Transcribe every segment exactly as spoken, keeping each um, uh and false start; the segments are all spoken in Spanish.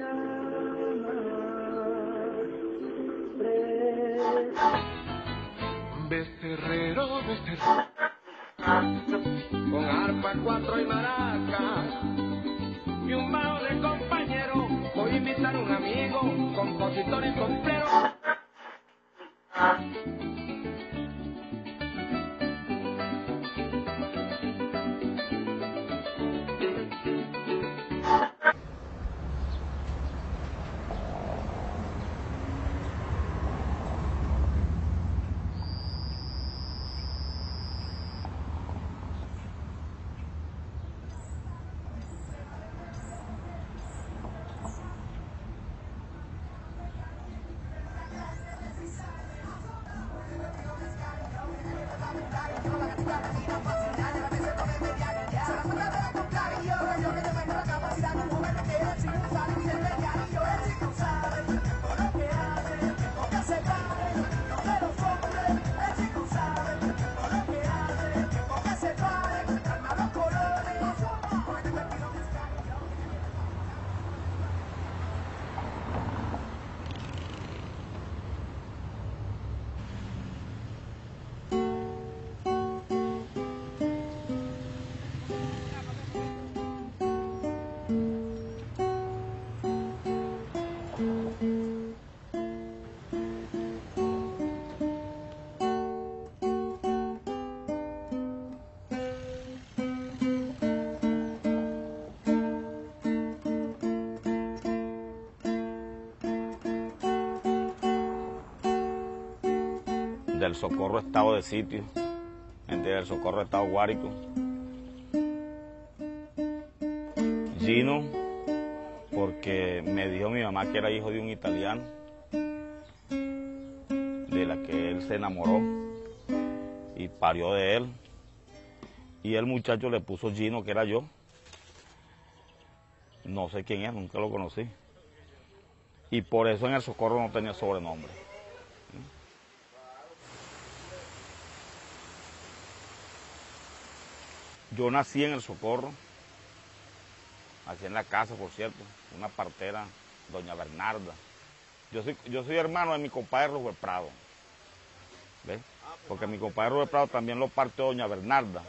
Becerrero, becerrero, con arpa, cuatro y maracas, y un bajo de compañero, voy a invitar a un amigo, compositor y complero. Del Socorro estado de sitio, gente del Socorro estado Guárico. Gino, porque me dijo mi mamá que era hijo de un italiano, de la que él se enamoró y parió de él. Y el muchacho le puso Gino, que era yo. No sé quién es, nunca lo conocí. Y por eso en el Socorro no tenía sobrenombre. Yo nací en el Socorro, nací en la casa, por cierto, una partera, doña Bernarda. Yo soy, yo soy hermano de mi compadre Rubén Prado, ¿ves? Porque mi compadre Rubén Prado también lo partió doña Bernarda.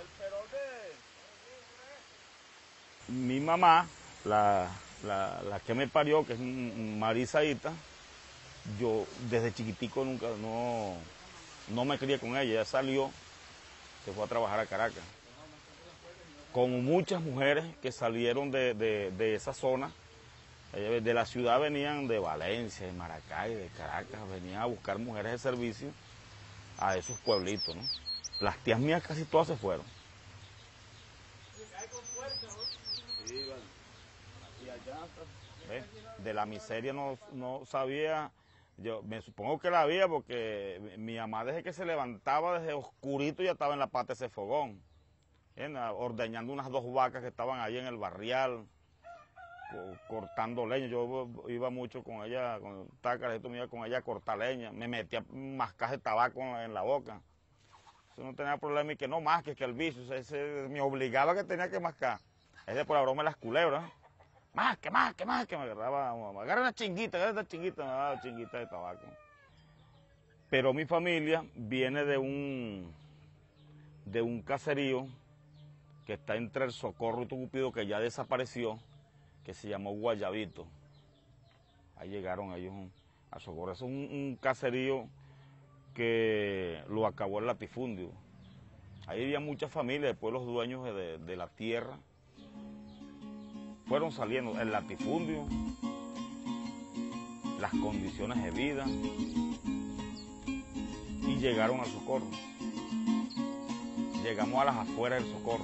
Mi mamá, la, la, la que me parió, que es Marisa Ita, yo desde chiquitico nunca, no, no me crié con ella, ella salió, se fue a trabajar a Caracas. Como muchas mujeres que salieron de, de, de esa zona, de la ciudad venían de Valencia, de Maracay, de Caracas, venían a buscar mujeres de servicio a esos pueblitos, ¿no? Las tías mías casi todas se fueron. ¿Ves? De la miseria no, no sabía, yo me supongo que la había porque mi mamá desde que se levantaba, desde oscurito ya estaba en la pata de ese fogón. Ordeñando unas dos vacas que estaban ahí en el barrial, cortando leña. Yo iba mucho con ella, con tácaras, me iba con ella a cortar leña, me metía mascaje de tabaco en la boca. Eso no tenía problema y que no más que, que el vicio, ese, ese, me obligaba que tenía que mascar. Ese por la broma de las culebras, más que más que más que me agarraba, me agarra una chinguita, agarra una chinguita, me daba chinguita de tabaco. Pero mi familia viene de un, de un caserío que está entre el Socorro y Tucupido, que ya desapareció, que se llamó Guayabito. Ahí llegaron ellos a Socorro. Es un, un caserío que lo acabó el latifundio. Ahí había muchas familias, después los dueños de, de la tierra fueron saliendo. El latifundio, las condiciones de vida, y llegaron al Socorro. Llegamos a las afueras del Socorro.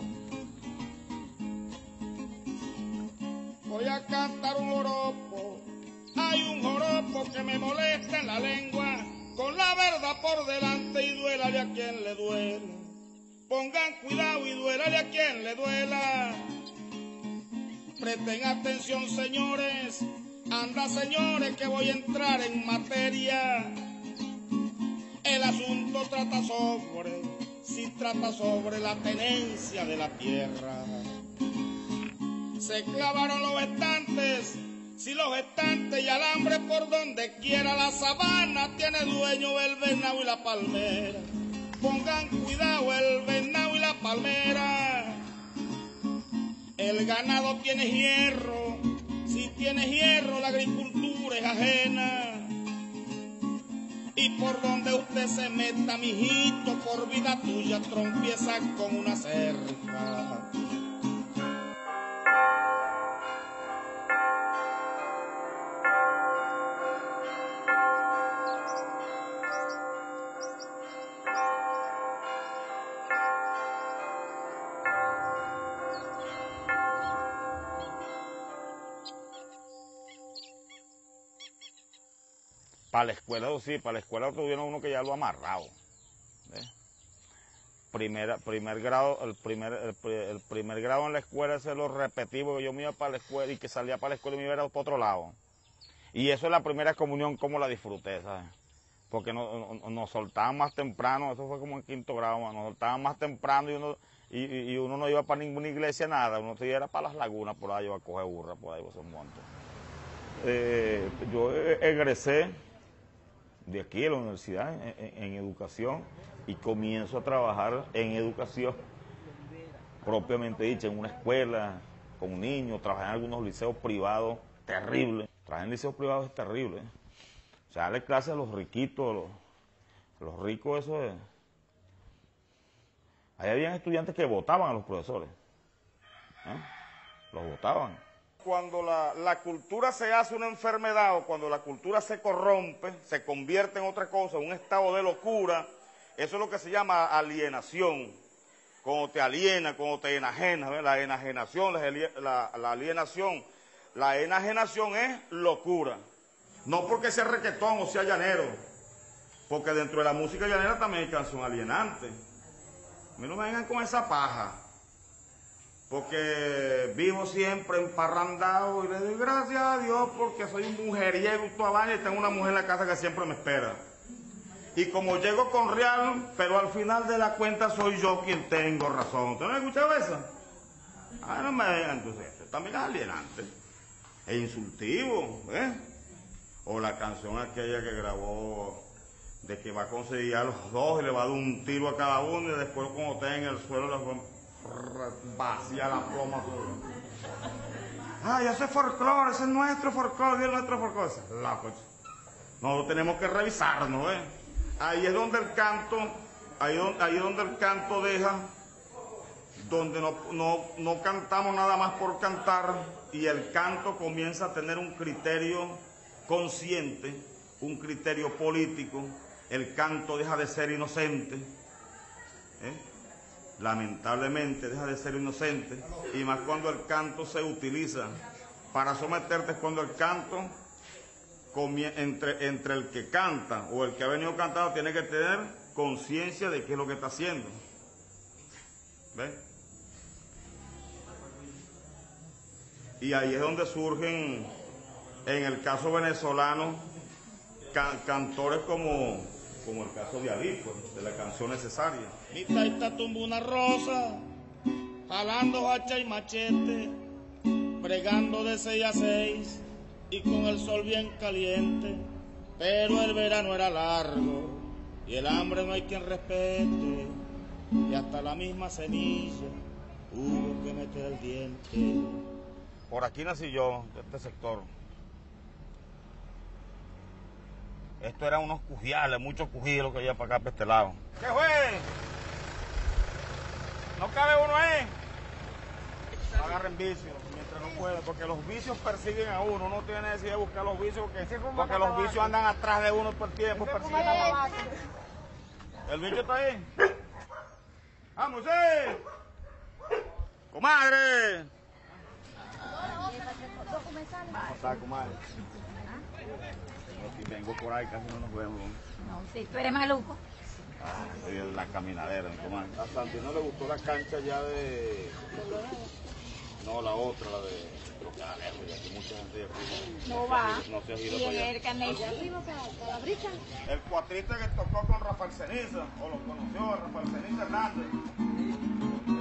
Voy a cantar un joropo, hay un joropo que me molesta en la lengua, con la verdad por delante y duélale a quien le duele. Pongan cuidado y duélale a quien le duela. Presten atención, señores, anda, señores, que voy a entrar en materia. El asunto trata sobre, si trata sobre la tenencia de la tierra. Se clavaron los estantes Si los estantes y alambre por donde quiera la sabana tiene dueño el venado y la palmera. Pongan cuidado el venado y la palmera. El ganado tiene hierro, si tiene hierro la agricultura es ajena. Y por donde usted se meta, mijito, por vida tuya trompieza con una cerca. Para la escuela, sí, para la escuela tuvieron uno que ya lo amarrado. ¿Ves? Primera, primer grado, el primer, el, el primer grado en la escuela se lo repetí porque yo me iba para la escuela y que salía para la escuela y me iba para otro lado. Y eso es la primera comunión, como la disfruté, ¿sabes? Porque nos, nos, nos soltaban más temprano, eso fue como en quinto grado, nos soltaban más temprano y uno, y, y uno no iba para ninguna iglesia, nada, uno se iba para las lagunas, por ahí iba a coger burra, por ahí, por esos montes. Eh, yo egresé de aquí a la universidad en, en, en educación y comienzo a trabajar en educación propiamente dicha, en una escuela con niños, trabajé en algunos liceos privados terribles, trabajar en liceos privados es terrible, ¿eh? O sea, darle clases a los riquitos, a los, a los ricos, eso es. Ahí habían estudiantes que votaban a los profesores, ¿eh? Los votaban. Cuando la, la cultura se hace una enfermedad o cuando la cultura se corrompe, se convierte en otra cosa, un estado de locura, eso es lo que se llama alienación. Cuando te aliena, cuando te enajenas, ¿ves? La enajenación, la, la, la alienación. La enajenación es locura. No porque sea requetón o sea llanero, porque dentro de la música llanera también hay canción alienante. A mí no me vengan con esa paja. Porque vivo siempre emparrandado y le doy gracias a Dios porque soy un mujeriego toda y tengo una mujer en la casa que siempre me espera. Y como llego con real, pero al final de la cuenta soy yo quien tengo razón. ¿Usted no ha escuchado eso? Ah, no me vengan entonces. Esto también es alienante. Es insultivo, ¿eh? O la canción aquella que grabó de que va a conseguir a los dos y le va a dar un tiro a cada uno y después cuando esté en el suelo les va vacía la ploma. Ay, ese es folclore, ese es nuestro folclore, es nuestro folclore. Loco. Nosotros tenemos que revisarnos, ¿eh? Ahí es donde el canto, ahí, donde, ahí es donde el canto deja, donde no, no, no cantamos nada más por cantar y el canto comienza a tener un criterio consciente, un criterio político. El canto deja de ser inocente, ¿eh? Lamentablemente deja de ser inocente, y más cuando el canto se utiliza para someterte, es cuando el canto, entre, entre el que canta o el que ha venido cantando, tiene que tener conciencia de qué es lo que está haciendo. ¿Ves? Y ahí es donde surgen, en el caso venezolano, can, cantores como, como el caso de Ali, pues, de la canción Necesaria. Mi taita tumbó una rosa, jalando hacha y machete, bregando de seis a seis y con el sol bien caliente. Pero el verano era largo y el hambre no hay quien respete, y hasta la misma semilla hubo que meter el diente. Por aquí nací yo, de este sector. Esto eran unos cujiales, muchos cujiles que había para acá, para este lado. ¿Qué fue? ¿No cabe uno ahí? No agarren vicios mientras no pueden, porque los vicios persiguen a uno. Uno tiene necesidad de buscar los vicios porque, porque los vicios andan atrás de uno todo el tiempo, persiguen a uno. ¿El bicho está ahí? ¡Vamos, eh! ¡Comadre! ¿Cómo está, comadre? Aquí vengo por ahí, casi no nos vemos. No, sí, tú eres maluco. Ah, soy en la caminadera, mi comadre. A Santi no le gustó la cancha ya de... No, la otra, la de los canaleros, ya que mucha gente ya aquí No va. No se ha ido Y para en allá. el canal ya arriba para la brisa. El cuatrista que tocó con Rafael Ceniza, o lo conoció, Rafael Ceniza Hernández.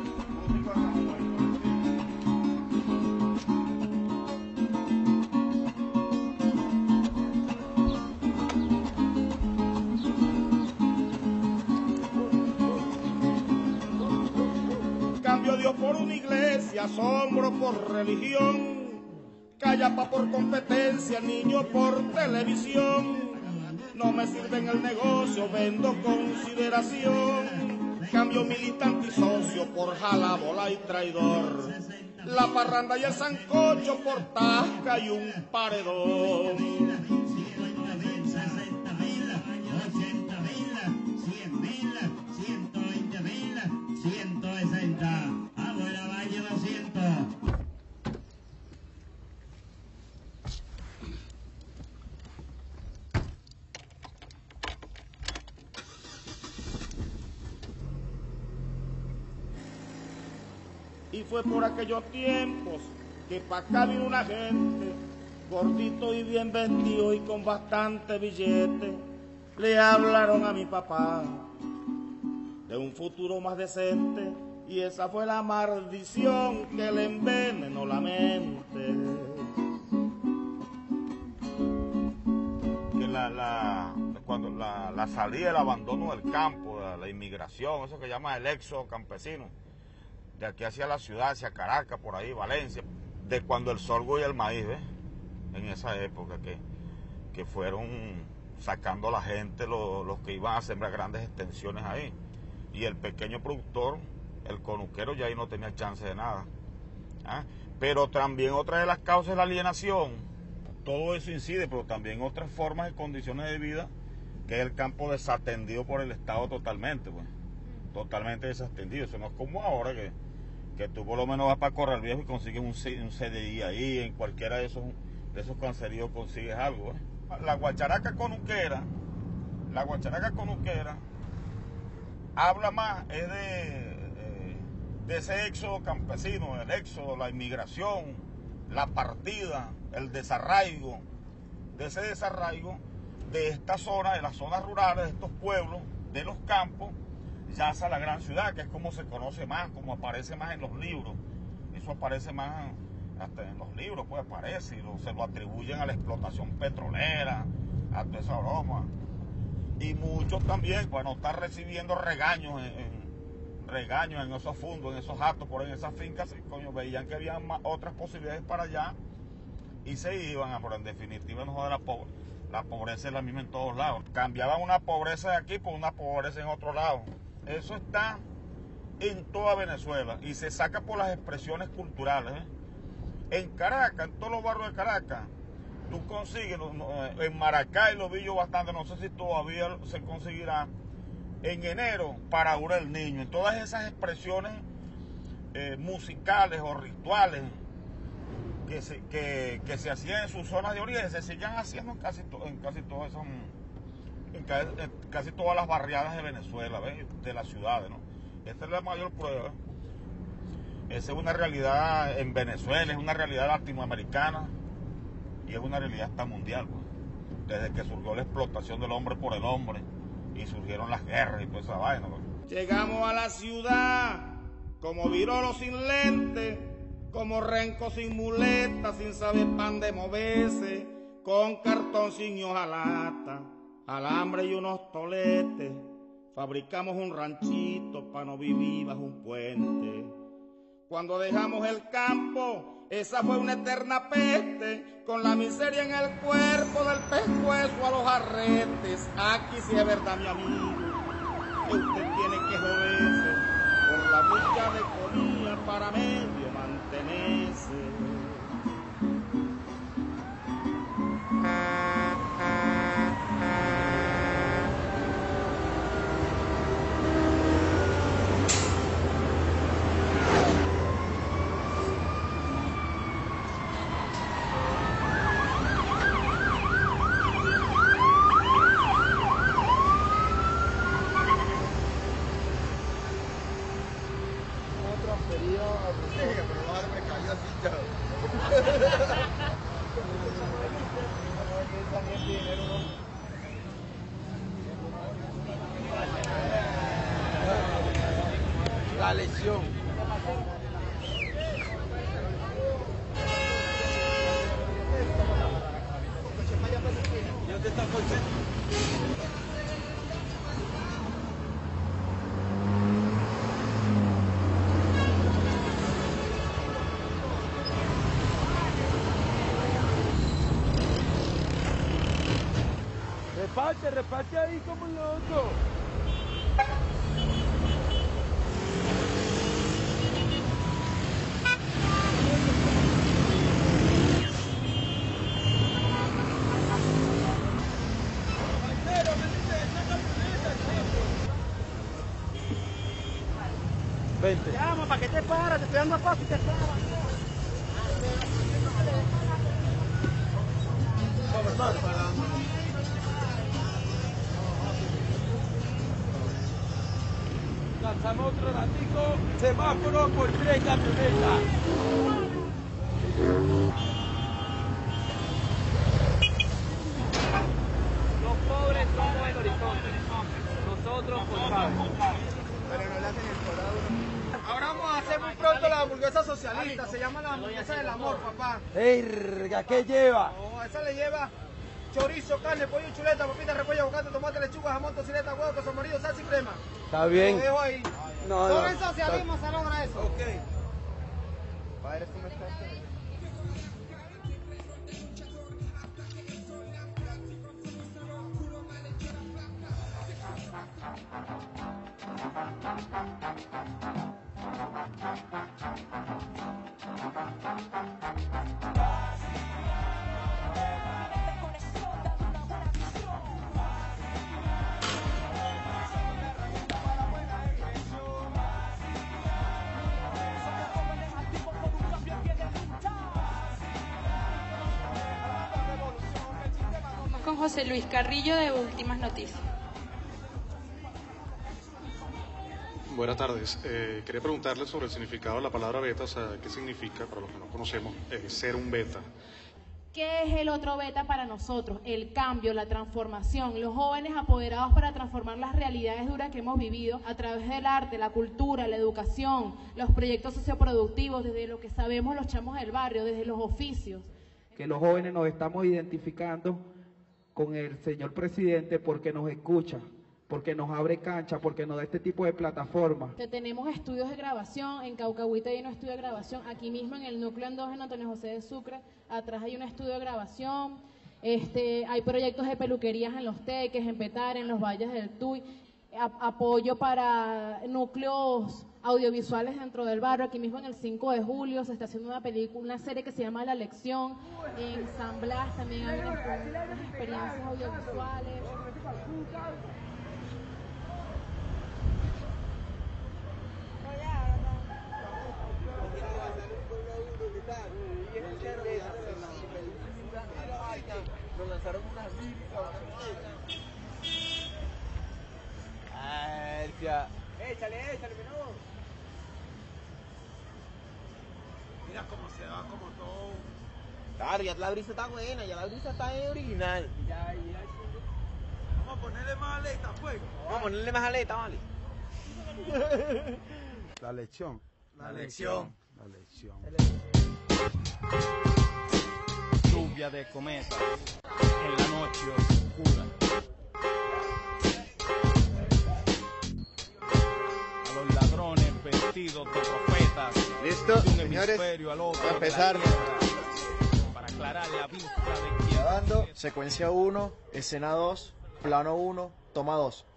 Músico de San Juan. Dios por una iglesia, asombro por religión, callapa por competencia, niño por televisión. No me sirve en el negocio, vendo consideración, cambio militante y socio por jalabola y traidor, la parranda y el sancocho por tasca y un paredón. Y fue por aquellos tiempos que pa' acá vino una gente, gordito y bien vestido y con bastante billete. Le hablaron a mi papá de un futuro más decente, y esa fue la maldición que le envenenó la mente. Que la, la, cuando la, la salida, el abandono del campo, la, la inmigración, eso que llama el éxodo campesino, de aquí hacia la ciudad, hacia Caracas, por ahí, Valencia, de cuando el sorgo y el maíz, ¿ves? En esa época que, que fueron sacando a la gente, los, los que iban a sembrar grandes extensiones ahí, y el pequeño productor, el conuquero, ya ahí no tenía chance de nada. ¿Ah? Pero también otra de las causas es la alienación. Todo eso incide, pero también otras formas y condiciones de vida, que es el campo desatendido por el Estado totalmente, pues. Totalmente desatendido. Eso no es como ahora que, que tú por lo menos vas para Corral Viejo y consigues un, un C D I ahí, en cualquiera de esos, de esos caseríos consigues algo. ¿eh? La guacharaca conuquera, la guacharaca conuquera habla más es de, de ese éxodo campesino, el éxodo, la inmigración, la partida, el desarraigo, de ese desarraigo de esta zona, de las zonas rurales, de estos pueblos, de los campos, ya hacia la gran ciudad, que es como se conoce más, como aparece más en los libros. Eso aparece más hasta en los libros, pues aparece, y lo, se lo atribuyen a la explotación petrolera, a toda esa broma. Y muchos también, bueno, están recibiendo regaños en, en, regaños en esos fundos, en esos actos, por ahí en esas fincas, y coño, veían que había más, otras posibilidades para allá, y se iban a, pero en definitiva no joder la pobreza. La pobreza es la misma en todos lados. Cambiaban una pobreza de aquí por una pobreza en otro lado. Eso está en toda Venezuela y se saca por las expresiones culturales. ¿eh? En Caracas, en todos los barrios de Caracas, tú consigues, en Maracay lo vi yo bastante, no sé si todavía se conseguirá, en enero, Paraúra el Niño, en todas esas expresiones eh, musicales o rituales que se, que, que se hacían en sus zonas de origen, se siguen haciendo en casi, to, en casi todas esas... En casi, en casi todas las barriadas de Venezuela, ¿ves? De las ciudades, ¿no? Esta es la mayor prueba. Esa es una realidad en Venezuela, es una realidad latinoamericana y es una realidad hasta mundial, pues. Desde que surgió la explotación del hombre por el hombre y surgieron las guerras y toda esa vaina, pues. Llegamos a la ciudad como virolo sin lente, como renco sin muleta, sin saber pan de moverse, con cartón sin hojalata, alambre y unos toletes, fabricamos un ranchito para no vivir bajo un puente. Cuando dejamos el campo, esa fue una eterna peste, con la miseria en el cuerpo del pescuezo a los arretes. Aquí sí es verdad, mi amigo, que usted tiene que joderse por la mucha de comida para medio mantenerse. Transferido a reparte, reparte ahí como loco. Vente. Llama, ¿para qué te paras? Te estoy dando paso y te paras. Vamos, hermano. Lanzamos otro ratico, semáforo por tres camionetas. Los pobres somos el horizonte, nosotros forjamos. Pero no le hacen el colado. Ahora vamos a hacer muy pronto la hamburguesa socialista, se llama la hamburguesa del amor, papá. ¡Erga! ¿Qué lleva? No, esa le lleva chorizo, carne, pollo, chuleta, papita, repollo, aguacate, tomate, lechuga, jamón, tocineta, huevo, queso amarillo, salsa y crema. Está bien. Lo dejo ahí. No, Solo no, en socialismo está... se logra eso. Ok. Padre, ¿cómo estás? Con José Luis Carrillo de Últimas Noticias. Buenas tardes. Eh, quería preguntarle sobre el significado de la palabra beta, o sea, qué significa, para los que no conocemos, eh, ser un beta. ¿Qué es el otro beta para nosotros? El cambio, la transformación, los jóvenes apoderados para transformar las realidades duras que hemos vivido a través del arte, la cultura, la educación, los proyectos socioproductivos, desde lo que sabemos los chamos del barrio, desde los oficios. Que los jóvenes nos estamos identificando con el señor presidente porque nos escucha, porque nos abre cancha, porque nos da este tipo de plataformas. Tenemos estudios de grabación, en Caucahuita hay un estudio de grabación, aquí mismo en el núcleo endógeno Antonio José de Sucre, atrás hay un estudio de grabación, este, hay proyectos de peluquerías en Los Teques, en Petare, en los Valles del Tuy, a, apoyo para núcleos audiovisuales dentro del barrio, aquí mismo en el cinco de julio se está haciendo una película, una serie que se llama La Lección, en San Blas también hay unas, unas experiencias audiovisuales. Nos lanzaron unas Ercia. Échale, échale, menor. Mira cómo se va, como todo. Claro, ya la brisa está buena, ya la brisa está original. Ya, ya. Vamos a ponerle más aleta, pues. Vamos a ponerle más aleta, vale. La lección. La lección. La lección. Lluvia de cometas en la noche oscura. A los ladrones vestidos de profetas. Listo, de un señores. hemisferio al otro Voy a empezar. Para aclarar la vista de quien. Grabando. Secuencia uno, escena dos, plano uno, toma dos.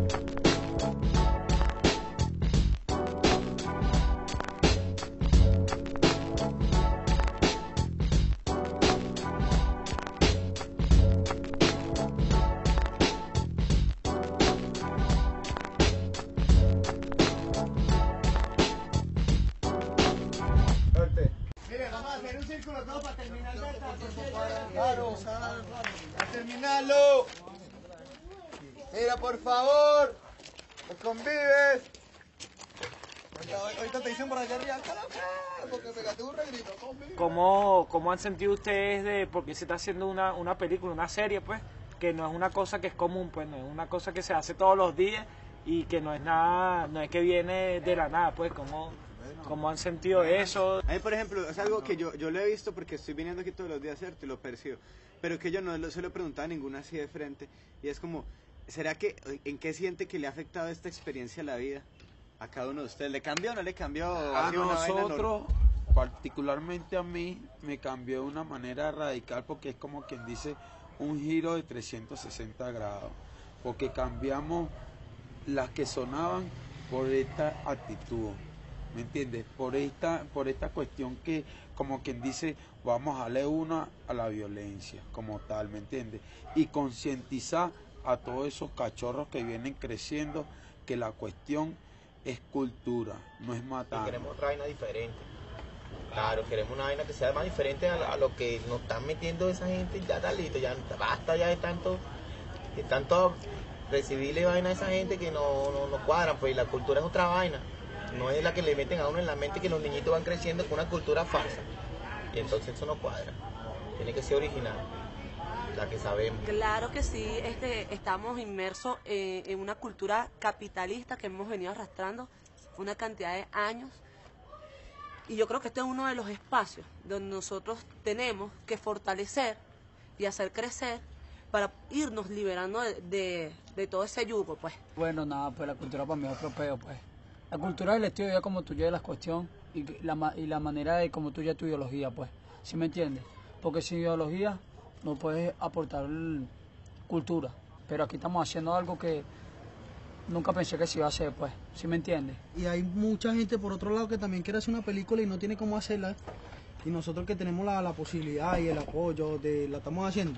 Miren, vamos a hacer un círculo todo para terminar el beta. Claro, para terminarlo. Mira, por favor, los convives. Ahorita te dicen por allá arriba, porque pegaste un regrito. ¿Cómo, ¿Cómo han sentido ustedes de porque se está haciendo una, una película, una serie, pues, que no es una cosa que es común, pues, no es una cosa que se hace todos los días y que no es nada, no es que viene de la nada, pues, ¿cómo, cómo han sentido eso? A mí, por ejemplo, es algo que yo, yo lo he visto porque estoy viniendo aquí todos los días, ¿cierto? Y lo percibo, pero que yo no lo, se lo he preguntado a ninguno así de frente, y es como, ¿será que, en qué siente que le ha afectado esta experiencia a la vida? A cada uno de ustedes, ¿le cambió o no le cambió? A nosotros, particularmente a mí, me cambió de una manera radical porque es como quien dice un giro de trescientos sesenta grados, porque cambiamos las que sonaban por esta actitud, ¿me entiendes? Por esta, por esta cuestión que, como quien dice, vamos a darle una a la violencia, como tal, ¿me entiendes? Y concientizar a todos esos cachorros que vienen creciendo que la cuestión es cultura, no es matar. Y queremos otra vaina diferente. Claro, queremos una vaina que sea más diferente a, a lo que nos están metiendo esa gente. Ya está listo, ya basta ya de tanto, de tanto recibirle vaina a esa gente que no, no, no cuadran, pues, y la cultura es otra vaina. No es la que le meten a uno en la mente, que los niñitos van creciendo con una cultura falsa. Y entonces eso no cuadra. Tiene que ser original, la que sabemos. Claro que sí, este, estamos inmersos en, en una cultura capitalista que hemos venido arrastrando una cantidad de años. Y yo creo que este es uno de los espacios donde nosotros tenemos que fortalecer y hacer crecer para irnos liberando de, de, de todo ese yugo, pues. Bueno, nada, pues la cultura para mí es otro peo, pues. La cultura es el estilo de vida como tú llevas la cuestión y la, y la manera de cómo tú llevas tu ideología, pues. ¿Sí me entiendes? Porque sin ideología no puedes aportar cultura. Pero aquí estamos haciendo algo que nunca pensé que se iba a hacer, pues. ¿Sí me entiendes? Y hay mucha gente por otro lado que también quiere hacer una película y no tiene cómo hacerla. Y nosotros que tenemos la, la posibilidad y el apoyo, de la estamos haciendo.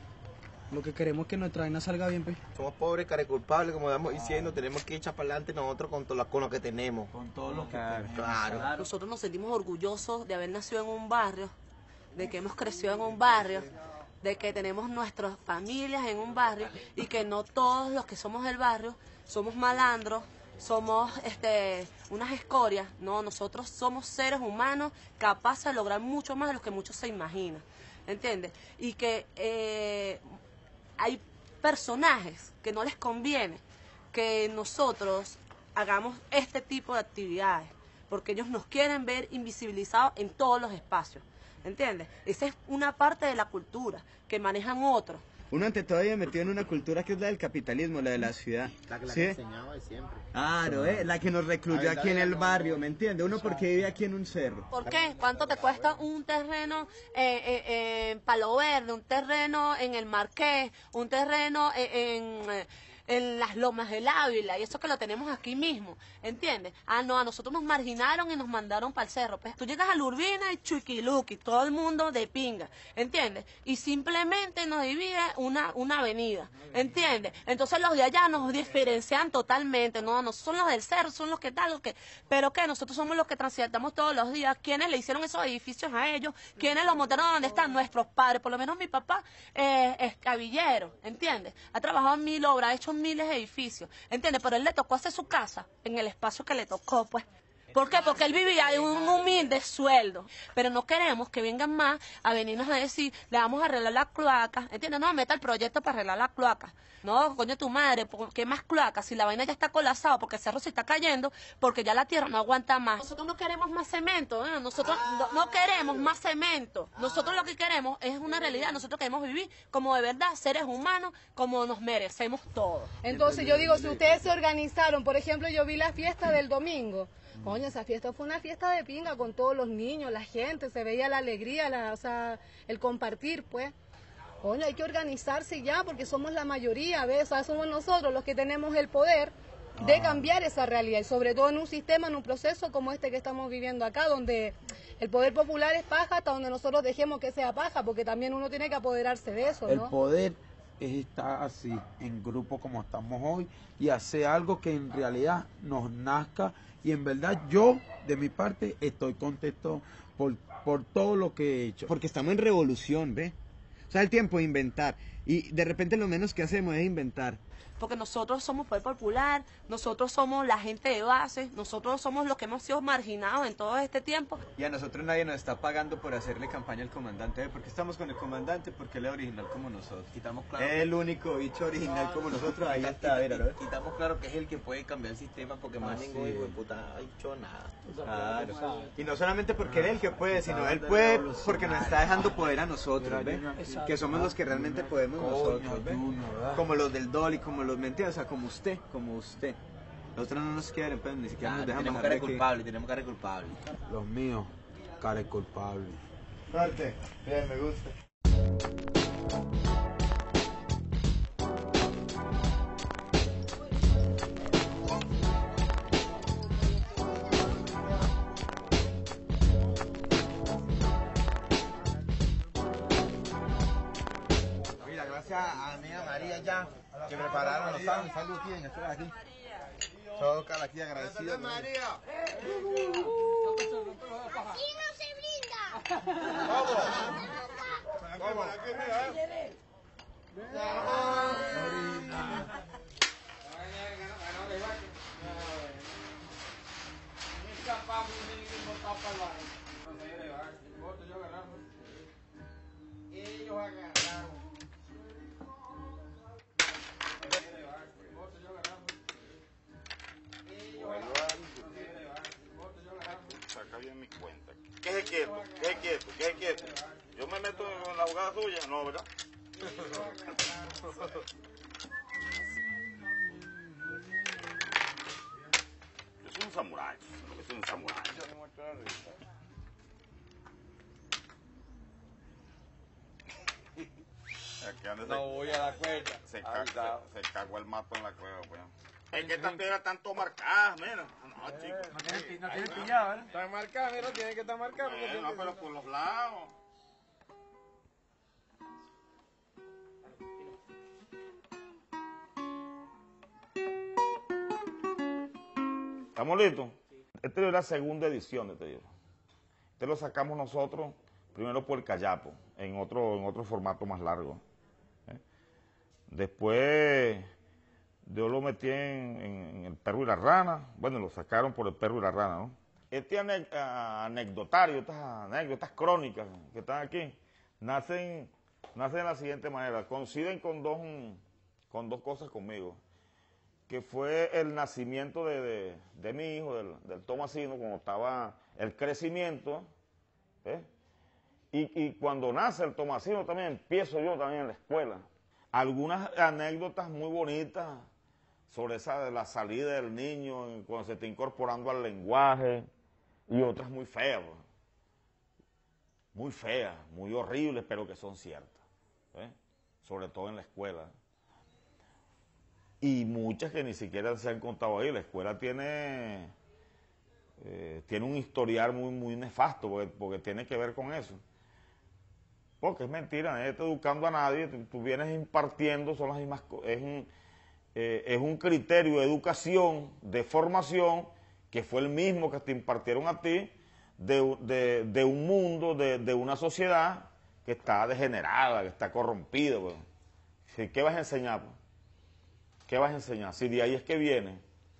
Lo que queremos es que nuestra vaina salga bien, pues. Somos pobres, careculpables, como estamos diciendo, tenemos que echar para adelante nosotros con, to con lo que tenemos. Con todo lo que claro, tenemos. Claro. Nosotros nos sentimos orgullosos de haber nacido en un barrio, de que hemos crecido en un barrio, de que tenemos nuestras familias en un barrio y que no todos los que somos del barrio somos malandros, somos este, unas escorias. No, nosotros somos seres humanos capaces de lograr mucho más de lo que muchos se imaginan, ¿entiendes? Y que eh, hay personajes que no les conviene que nosotros hagamos este tipo de actividades, porque ellos nos quieren ver invisibilizados en todos los espacios, ¿entiendes? Esa es una parte de la cultura que manejan otros. Uno ante todo vive metido en una cultura que es la del capitalismo, la de la ciudad. La que la ¿sí? que enseñaba de siempre. Claro, eh, la que nos recluyó aquí en el barrio, ¿me entiendes? Uno porque vive aquí en un cerro. ¿Por qué? ¿Cuánto te cuesta un terreno eh, eh, en Palo Verde, un terreno en el Marqués, un terreno en... en en las Lomas del Ávila, y eso que lo tenemos aquí mismo, ¿entiendes? Ah, no, a nosotros nos marginaron y nos mandaron para el cerro. Pues tú llegas a la Urbina y Chuiquiluqui, todo el mundo de pinga, ¿entiendes? Y simplemente nos divide una, una avenida, ¿entiendes? Entonces los de allá nos diferencian totalmente, no, no son los del cerro, son los que tal, los que... Pero que nosotros somos los que transitamos todos los días. ¿Quiénes le hicieron esos edificios a ellos? ¿Quiénes los montaron donde están? Nuestros padres. Por lo menos mi papá eh, es cabillero, ¿entiendes? Ha trabajado en mil obras, ha hecho miles de edificios, ¿entiendes? Pero él le tocó hacer su casa en el espacio que le tocó, pues. ¿Por qué? Porque él vivía de un humilde sueldo. Pero no queremos que vengan más a venirnos a decir, le vamos a arreglar las cloacas, ¿entiendes? No, meta el proyecto para arreglar las cloacas. No, coño tu madre, ¿qué más cloacas? Si la vaina ya está colapsada porque el cerro se está cayendo, porque ya la tierra no aguanta más. Nosotros no queremos más cemento, ¿eh? Nosotros no, no queremos más cemento. Nosotros lo que queremos es una realidad. Nosotros queremos vivir como de verdad, seres humanos, como nos merecemos todos. Entonces yo digo, si ustedes se organizaron, por ejemplo, yo vi la fiesta del domingo. Coño, esa fiesta fue una fiesta de pinga con todos los niños, la gente, se veía la alegría, la, o sea, el compartir, pues. Coño, hay que organizarse ya porque somos la mayoría, ¿ves? O sea, somos nosotros los que tenemos el poder de cambiar esa realidad y sobre todo en un sistema, en un proceso como este que estamos viviendo acá, donde el poder popular es paja hasta donde nosotros dejemos que sea paja, porque también uno tiene que apoderarse de eso, ¿no? El poder es estar así, en grupo como estamos hoy, y hacer algo que en realidad nos nazca. Y en verdad yo, de mi parte, estoy contento por, por todo lo que he hecho. Porque estamos en revolución, ¿ve? O sea, el tiempo de inventar. Y de repente lo menos que hacemos es inventar. Porque nosotros somos poder popular, nosotros somos la gente de base, nosotros somos los que hemos sido marginados en todo este tiempo. Y a nosotros nadie nos está pagando por hacerle campaña al comandante, ¿eh? Porque estamos con el comandante, porque él es original como nosotros. Quitamos claro es que... el único bicho original como nosotros, ahí está, mira, ¿no? Quitamos claro que es el que puede cambiar el sistema, porque más ningún hijo de puta ha hecho nada. Claro. Y no solamente porque él es el que puede, sino él puede porque nos está dejando poder a nosotros, ¿ves? Que somos los que realmente podemos nosotros, ¿ves? Como los del Dolly, como los mentiras, o sea, como usted, como usted. Nosotros no nos quieren, pero ni siquiera ah, nos dejan tenemos bajar cara de culpable, tenemos cara culpable. Los míos, cara culpable. Fuerte, bien, me gusta. gracias a amiga María ya, que prepararon los sándwiches. Salud aquí, en aquí. Toca aquí agradecido. María. Aquí no se brinda. Vamos. Vamos. Aquí mira, ¿eh? Ellos agarraron. Saca bien mi cuenta. ¿Qué es quieto? ¿Qué es quieto? ¿Qué es quieto? Yo me meto en la jugada suya, no, ¿verdad? Yo soy un samurái, yo soy un samurái. No voy a dar cuenta. Se, ca se, se cagó el mato en la cueva, pues. Es que estas piedras están todas marcadas, mira. No, chicos. No tiene, no tiene pillado, ¿eh? Están marcadas, mira, tiene que estar marcado. Bueno, no, pero por los lados. ¿Estamos listos? Esta es la segunda edición de este libro. Este lo sacamos nosotros primero por el Callapo, en otro, en otro formato más largo. ¿eh? Después yo lo metí en, en, en El Perro y la Rana. Bueno, lo sacaron por El Perro y la Rana, ¿no? Este ane anecdotario, estas anécdotas crónicas que están aquí, nacen, nacen de la siguiente manera. Coinciden con dos, con dos cosas conmigo. Que fue el nacimiento de, de, de mi hijo, del, del Tomasino, cuando estaba el crecimiento, ¿eh? y, y cuando nace el Tomasino también empiezo yo también en la escuela. Algunas anécdotas muy bonitas sobre esa de la salida del niño, cuando se está incorporando al lenguaje, y otras muy feas, muy feas, muy horribles, pero que son ciertas, ¿eh? Sobre todo en la escuela. Y muchas que ni siquiera se han contado ahí. La escuela tiene, eh, tiene un historial muy, muy nefasto, porque, porque tiene que ver con eso. Porque es mentira, nadie está educando a nadie, tú, tú vienes impartiendo, son las mismas cosas. Es un, eh, es un criterio de educación, de formación, que fue el mismo que te impartieron a ti, de, de, de un mundo, de, de una sociedad que está degenerada, que está corrompida. Pues. ¿Qué vas a enseñar? Pues? ¿Qué vas a enseñar? Si de ahí es que viene.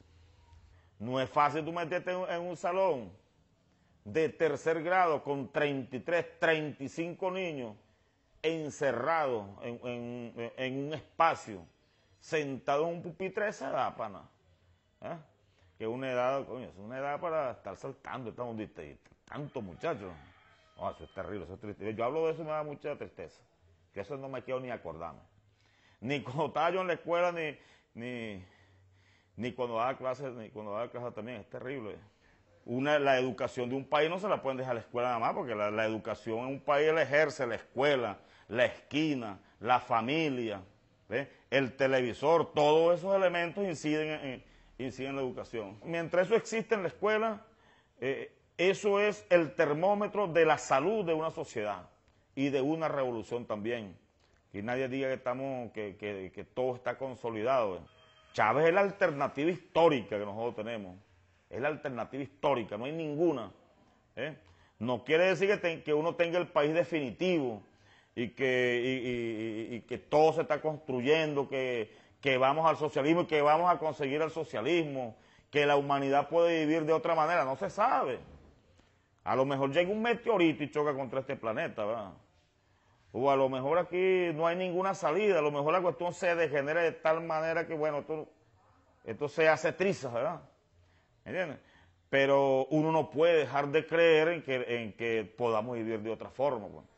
No es fácil tú meterte en, en un salón de tercer grado con treinta y tres, treinta y cinco niños encerrados en, en, en un espacio, sentados en un pupitre, esa edad, pana. ¿Eh? Que es una edad, coño, es una edad para estar saltando, estamos tantos muchachos. Oh, eso es terrible, eso es triste. Yo hablo de eso y me da mucha tristeza. Que eso no me quiero ni acordarme. Ni cuando estaba yo en la escuela, ni, ni, ni cuando daba clases, ni cuando daba clases también, es terrible. Una, la educación de un país no se la pueden dejar a la escuela nada más, porque la, la educación en un país la ejerce la escuela, la esquina, la familia, ¿ve? El televisor, todos esos elementos inciden en, inciden en la educación. Mientras eso existe en la escuela, eh, eso es el termómetro de la salud de una sociedad y de una revolución también. Y nadie diga que, estamos, que, que, que todo está consolidado. Chávez es la alternativa histórica que nosotros tenemos. Es la alternativa histórica, no hay ninguna. ¿eh? No quiere decir que, te, que uno tenga el país definitivo y que, y, y, y que todo se está construyendo, que, que vamos al socialismo y que vamos a conseguir el socialismo, que la humanidad puede vivir de otra manera. No se sabe. A lo mejor llega un meteorito y choca contra este planeta, ¿verdad? O a lo mejor aquí no hay ninguna salida, a lo mejor la cuestión se degenera de tal manera que, bueno, esto, esto se hace trizas, ¿verdad? ¿Entiendes? Pero uno no puede dejar de creer en que, en que podamos vivir de otra forma. Pues.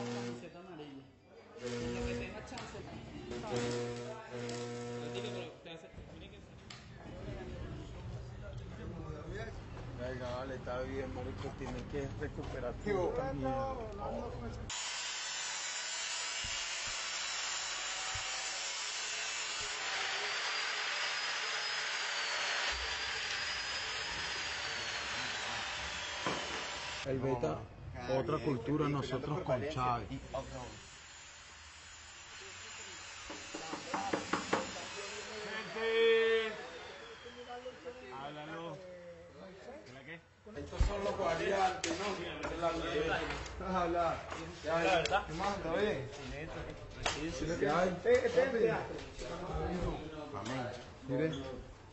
Venga, vale, está bien, marico, tiene que recuperar tu camino. El beta, otra cultura, nosotros con Chávez. Estos son los variantes, ¿no? De la ley. Vas a hablar. Ya, La verdad. ¿Qué más? ¿Está bien? Sí, ¿qué hay? Eh, espérate. Amén. Miren.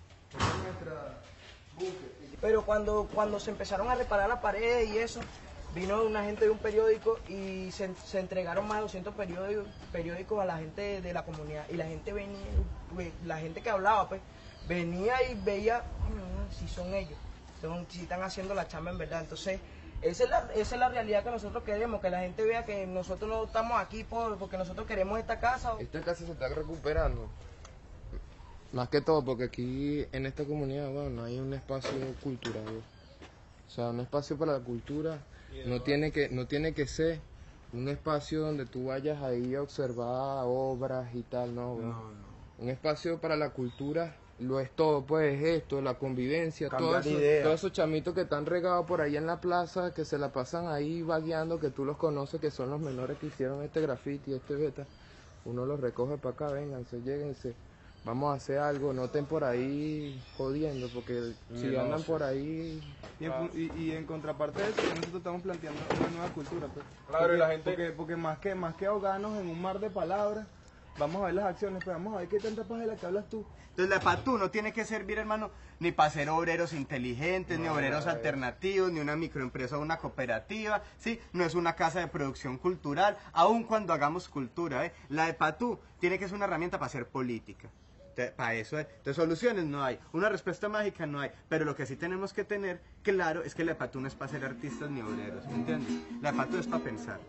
Pero cuando, cuando se empezaron a reparar las paredes y eso, vino una gente de un periódico y se, se entregaron más de doscientos periódicos, periódicos a la gente de la comunidad. Y la gente venía, la gente que hablaba, pues, venía y veía mmm, si son ellos, son, si están haciendo la chamba en verdad. Entonces, esa es, la, esa es la realidad que nosotros queremos, que la gente vea que nosotros no estamos aquí por, porque nosotros queremos esta casa. Esta casa se está recuperando. Más que todo porque aquí en esta comunidad, bueno, no hay un espacio cultural. O sea, un espacio para la cultura no tiene que, no tiene que ser un espacio donde tú vayas ahí a observar obras y tal, no, bueno. no, no. Un espacio para la cultura lo es todo, pues es esto, la convivencia, todos esos, todos esos chamitos que están regados por ahí en la plaza, que se la pasan ahí vagueando, que tú los conoces, que son los menores que hicieron este graffiti, este beta. Uno los recoge para acá, vénganse, lléguense. Vamos a hacer algo, no estén por ahí jodiendo, porque si no, andan sí. por ahí... Y en, y, y en contraparte de eso, nosotros estamos planteando una nueva cultura. Pues. Claro, porque, y la gente... Porque, porque más, que, más que ahogarnos en un mar de palabras, vamos a ver las acciones, pues vamos a ver qué tanta paja de la que hablas tú. Entonces la EPATU no tiene que servir, hermano, ni para ser obreros inteligentes, no, ni obreros no, alternativos, ni una microempresa o una cooperativa, ¿sí? No es una casa de producción cultural, aun cuando hagamos cultura, ¿eh? La EPATU tiene que ser una herramienta para hacer política. Para eso, de soluciones no hay, una respuesta mágica no hay, pero lo que sí tenemos que tener claro es que la EPATU no es para ser artistas ni obreros, ¿me entiendes? La EPATU es para pensar.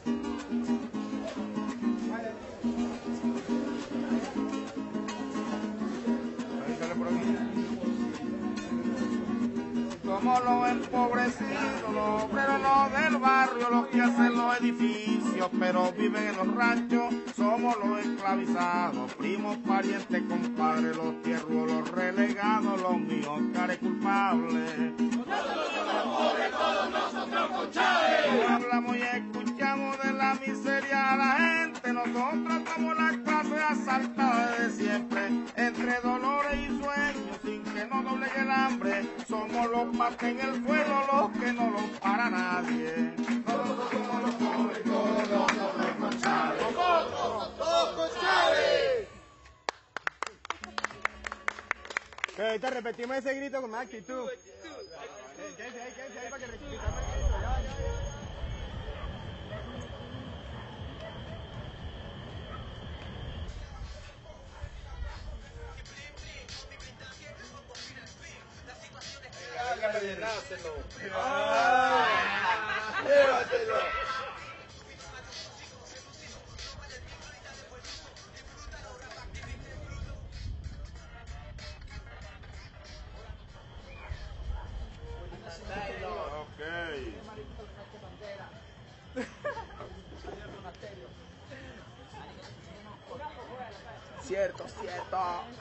Somos los empobrecidos, los obreros los del barrio, los que hacen los edificios, pero viven en los ranchos. Somos los esclavizados, primos, parientes, compadres, los tierros, los relegados, los míos, cares culpables. Nosotros somos pobres, todos nosotros con Chávez. Hablamos y escuchamos de la miseria a la gente, nosotros somos la clase asaltada de siempre, entre dolores y sueños, sin que nos doblegue el hambre. Somos los más que en el suelo, los que no los para nadie. Nosotros somos los pobres, todos nosotros con Chávez. Nosotros, todos con Chávez. Pero ahorita repetimos ese grito con más actitud. Quédense ahí, quédense ahí para que repitamos el grito. Ya, ya, ya. Llévatelo. Llévatelo. Cierto, cierto.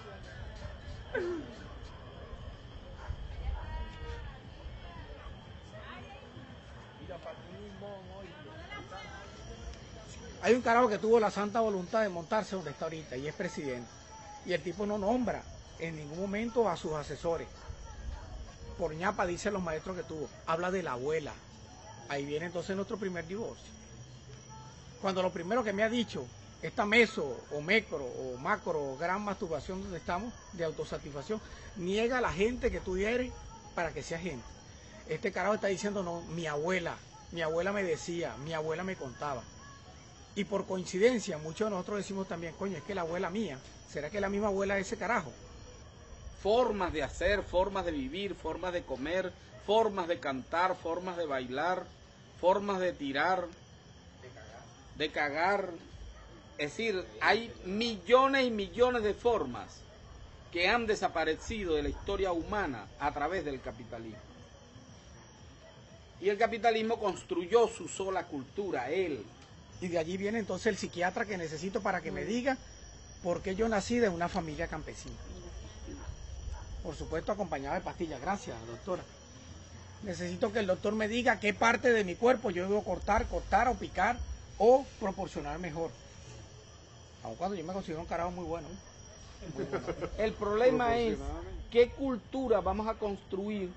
Hay un carajo que tuvo la santa voluntad de montarse donde está ahorita y es presidente. Y el tipo no nombra en ningún momento a sus asesores. Por ñapa dice los maestros que tuvo. Habla de la abuela. Ahí viene entonces nuestro primer divorcio. Cuando lo primero que me ha dicho, esta meso o micro o macro o gran masturbación donde estamos, de autosatisfacción, niega a la gente que tú eres para que sea gente. Este carajo está diciendo, no, mi abuela, mi abuela me decía, mi abuela me contaba. Y por coincidencia, muchos de nosotros decimos también, coño, es que la abuela mía, ¿será que la misma abuela es ese carajo? Formas de hacer, formas de vivir, formas de comer, formas de cantar, formas de bailar, formas de tirar, de cagar. Es decir, hay millones y millones de formas que han desaparecido de la historia humana a través del capitalismo. Y el capitalismo construyó su sola cultura, él. Y de allí viene entonces el psiquiatra que necesito para que me diga por qué yo nací de una familia campesina. Por supuesto acompañado de pastillas. Gracias, doctora. Necesito que el doctor me diga qué parte de mi cuerpo yo debo cortar, cortar o picar o proporcionar mejor. Aun cuando yo me considero un carajo muy bueno. Muy bueno. El problema es qué cultura vamos a construir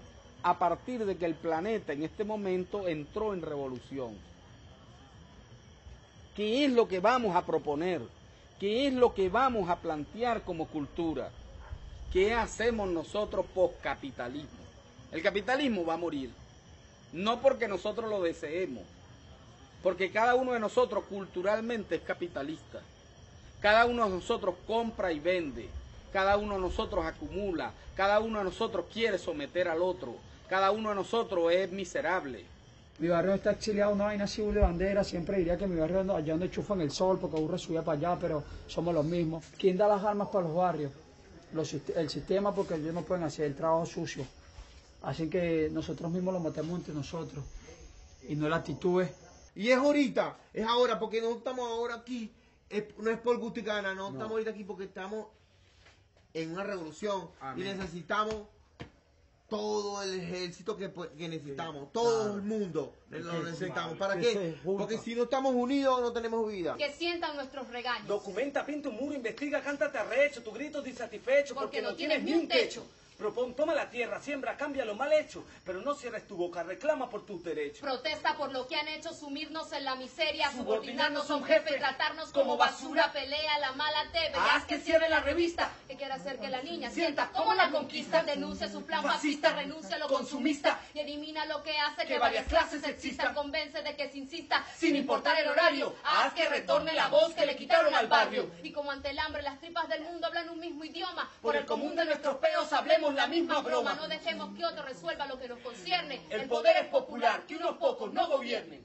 a partir de que el planeta en este momento entró en revolución. ¿Qué es lo que vamos a proponer? ¿Qué es lo que vamos a plantear como cultura? ¿Qué hacemos nosotros post-capitalismo? El capitalismo va a morir, no porque nosotros lo deseemos, porque cada uno de nosotros culturalmente es capitalista. Cada uno de nosotros compra y vende, cada uno de nosotros acumula, cada uno de nosotros quiere someter al otro, cada uno de nosotros es miserable. Mi barrio está exiliado, una vaina así de bandera, siempre diría que mi barrio es allá donde chufan el sol, porque aburre subir para allá, pero somos los mismos. ¿Quién da las armas para los barrios? Los, el sistema, porque ellos no pueden hacer el trabajo sucio. Así que nosotros mismos lo matamos entre nosotros, y no la actitud es. Y es ahorita, es ahora, porque no estamos ahora aquí, es, no es por gusto y gana, no, No. estamos ahorita aquí porque estamos en una revolución. Amén. Y necesitamos todo el ejército que, pu- que necesitamos, todo claro. el mundo lo Que- necesitamos. ¿Para que qué? se junta. Porque si no estamos unidos no tenemos vida. Que sientan nuestros regaños. Documenta, pinta un muro, investiga, cántate arrecho, tu grito es insatisfecho Porque no tienes ni un techo. Propón, toma la tierra, siembra, cambia lo mal hecho, pero no cierres tu boca, reclama por tus derechos. Protesta por lo que han hecho, sumirnos en la miseria, Subordinarnos subordinarnos a un jefe, tratarnos como basura, pelea la mala T V, haz que cierre la revista, que quiere hacer que la niña sienta como la conquista, denuncia su plan fascista, renuncia a lo consumista y elimina lo que hace que varias clases existan, convence de que se insista, sin importar el horario, haz que retorne la voz que le quitaron al barrio. Y como ante el hambre las tripas del mundo hablan un mismo idioma, por el común de nuestros peos hablemos la misma broma, no dejemos que otro resuelva lo que nos concierne. El poder es popular, que unos pocos no gobiernen.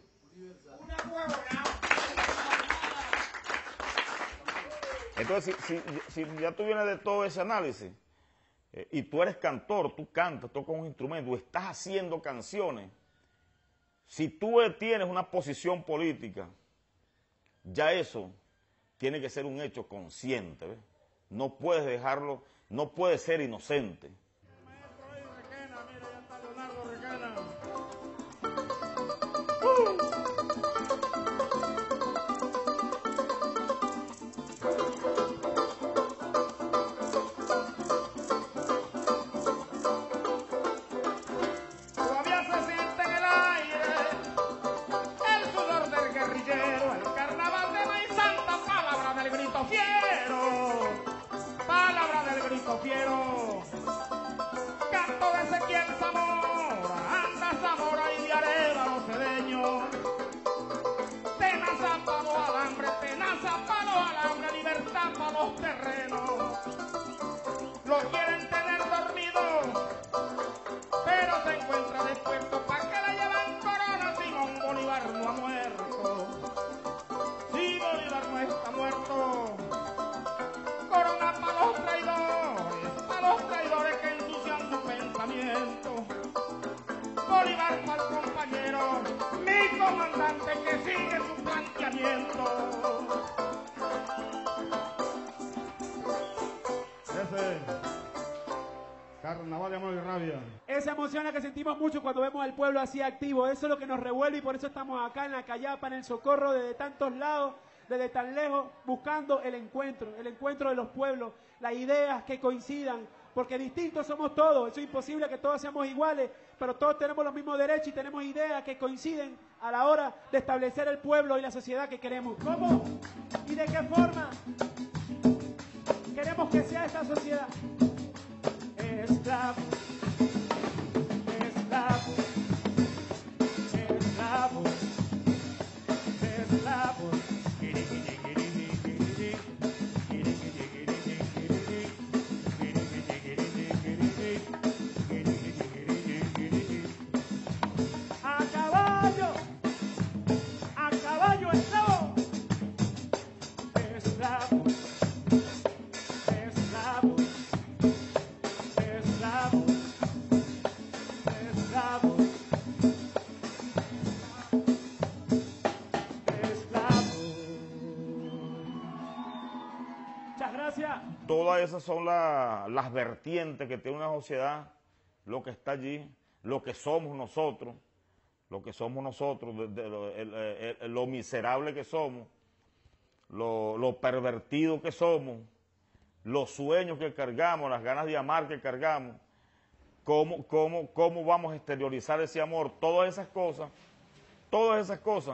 Entonces, si, si, si ya tú vienes de todo ese análisis, eh, y tú eres cantor, tú cantas, tocas un instrumento, estás haciendo canciones, si tú tienes una posición política, ya eso tiene que ser un hecho consciente, ¿ves? No puedes dejarlo, no puedes ser inocente. Todavía se siente en el aire el sudor del guerrillero, el carnaval de maíz santa, palabra del grito fiero, palabra del grito fiero, canto de Ezequiel Zamora, anda Zamora y de Areva los cedeños, tenaza para los alambres, tenaza para los alambres, libertad para los terrenos, lo quieren tener dormido, pero se encuentra despierto, ¿para que le llevan corona? Simón Bolívar no ha muerto, si Bolívar no está muerto, corona para los traidores, para los traidores que ensucian su pensamiento, Bolívar para el compañero, mi comandante que sigue su planteamiento. Ese carnaval de amor y rabia. Esa emoción es la que sentimos mucho cuando vemos al pueblo así activo. Eso es lo que nos revuelve y por eso estamos acá en la Callapa, en el Socorro, desde tantos lados, desde tan lejos, buscando el encuentro, el encuentro de los pueblos, las ideas que coincidan, porque distintos somos todos. Eso es imposible que todos seamos iguales, pero todos tenemos los mismos derechos y tenemos ideas que coinciden a la hora de establecer el pueblo y la sociedad que queremos. ¿Cómo y de qué forma queremos que sea esta sociedad? Esclavo, esclavo, esclavo, esclavo. A caballo, a caballo esclavo, esclavo, esclavo. Esclavo, esclavo, esclavo. Muchas gracias. Todas esas son la- las vertientes que tiene una sociedad, lo que está allí, lo que somos nosotros, lo que somos nosotros, de- de lo, el- el- el- lo miserable que somos, lo, lo pervertido que somos, los sueños que cargamos, las ganas de amar que cargamos, cómo, cómo, cómo vamos a exteriorizar ese amor, todas esas cosas, todas esas cosas,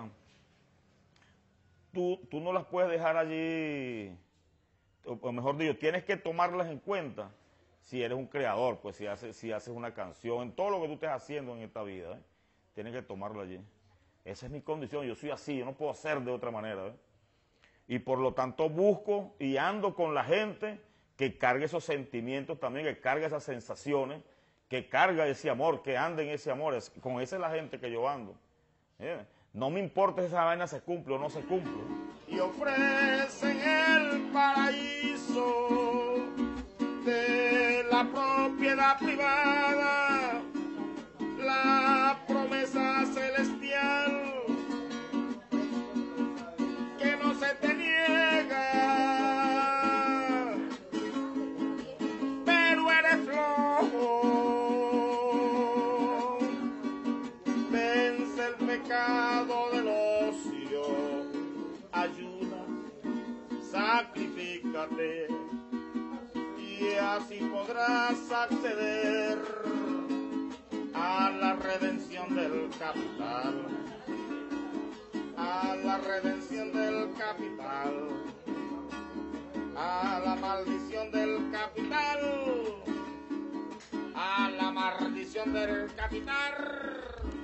tú, tú no las puedes dejar allí, o mejor dicho, tienes que tomarlas en cuenta si eres un creador, pues si haces, si haces una canción, en todo lo que tú estés haciendo en esta vida, ¿eh? Tienes que tomarlo allí. Esa es mi condición, yo soy así, yo no puedo hacer de otra manera, ¿eh? Y por lo tanto busco y ando con la gente que cargue esos sentimientos también, que cargue esas sensaciones, que carga ese amor, que ande en ese amor. Es, con esa es la gente que yo ando. ¿Eh? No me importa si esa vaina se cumple o no se cumple. Y ofrecen el paraíso de la propiedad privada, la promesa celestial que no se te niega, pero eres flojo. Vence el pecado del ocio, ayuda, sacrifícate y así podrás acceder a la redención del capital, a la redención del capital, a la maldición del capital, a la maldición del capital.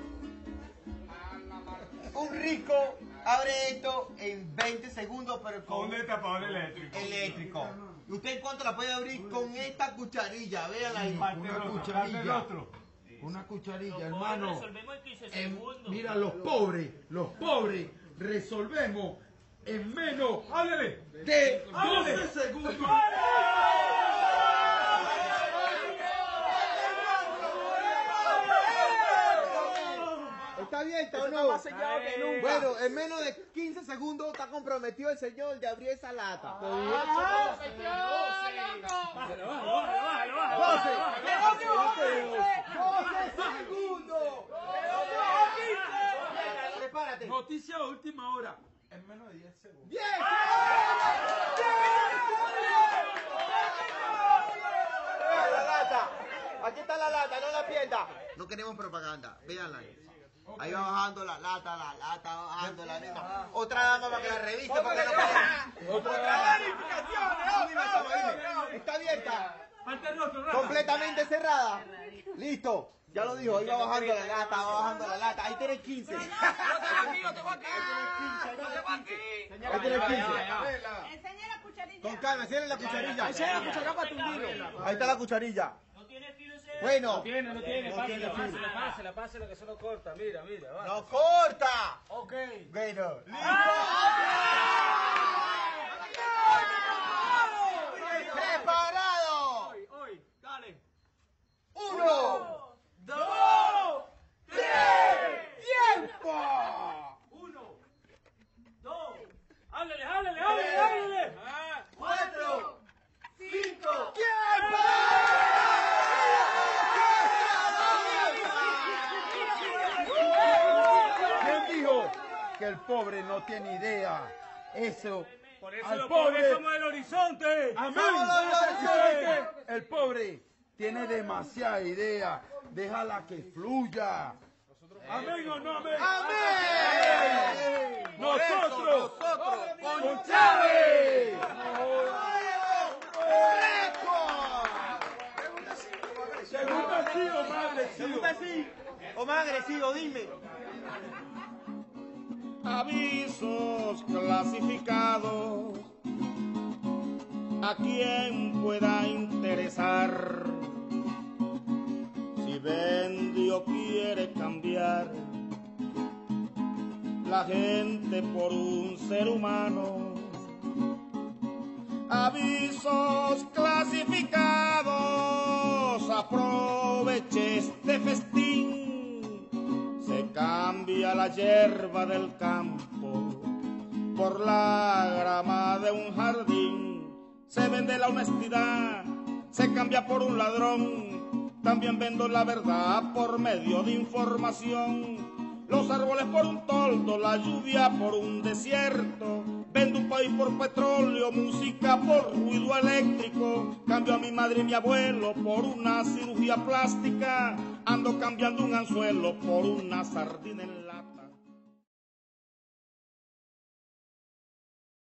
Un rico abre esto en veinte segundos, pero con un destapador eléctrico. Eléctrico. ¿Y usted en cuánto la puede abrir? Con esta cucharilla, véala ahí. Parte Una rostro, cucharilla. parte rostro. Una cucharilla, Los hermano. pobres resolvemos en quince En- segundos. mira, los pobres, los pobres resolvemos en menos ¡Háblele! de ¡Háblele! doce segundos. ¿Está bien, está o no? más sellado que nunca. Bueno, en menos de quince segundos está comprometido el señor de abrir esa lata. Ah, Bájalo, bájalo, bájalo, bájalo. doce doce segundos. Prepárate. Noticia de última hora. En menos de diez segundos. ¡diez! La lata. Aquí está la lata, no la pierda. No queremos propaganda, véanla. Ahí va bajando la lata, la lata va bajando la misma. Otra dama para que la revise porque no puede. Otra verificación. Está abierta. Completamente cerrada. Listo. Ya lo dijo, ahí va bajando la lata, va bajando la lata. Ahí tienes quince. Ahí tienes quince. Enseña la cucharilla. Con calma, enseñale la cucharilla. Enseña la cucharilla para tundirlo. Ahí está la cucharilla. Bueno. No tiene, no tiene, No pásela, tiene filo. pásela, pásela, pásela, que eso no corta, mira, mira. va. ¡No corta! Ok. Bueno, listo. ¡Preparado! Hoy, hoy, dale. Uno, dos, tres, ¡tiempo! Uno, dos, háblale, háblale, háblale, háblale. Ah, Cuatro, cinco. ¡tiempo! ¿Quién dijo que el pobre no tiene idea? Eso. Por eso al los pobre. pobres somos el horizonte. Amén. Somos los horizontes. El pobre tiene demasiada idea. Déjala que fluya. ¿Amén o no amén? ¡Amén! Nosotros, nosotros, con Chávez. ¿Te gusta así o más agresivo? ¿Te gusta así o más agresivo? Dime. Avisos clasificados a quien pueda interesar. Si vende o quiere cambiar la gente por un ser humano. Avisos clasificados, aproveche este festín. Se cambia la hierba del campo por la grama de un jardín. Se vende la honestidad, se cambia por un ladrón. También vendo la verdad por medio de información. los árboles por un toldo, la lluvia por un desierto. Vendo un país por petróleo, música por ruido eléctrico. Cambio a mi madre y mi abuelo por una cirugía plástica. Ando cambiando un anzuelo por una sardina en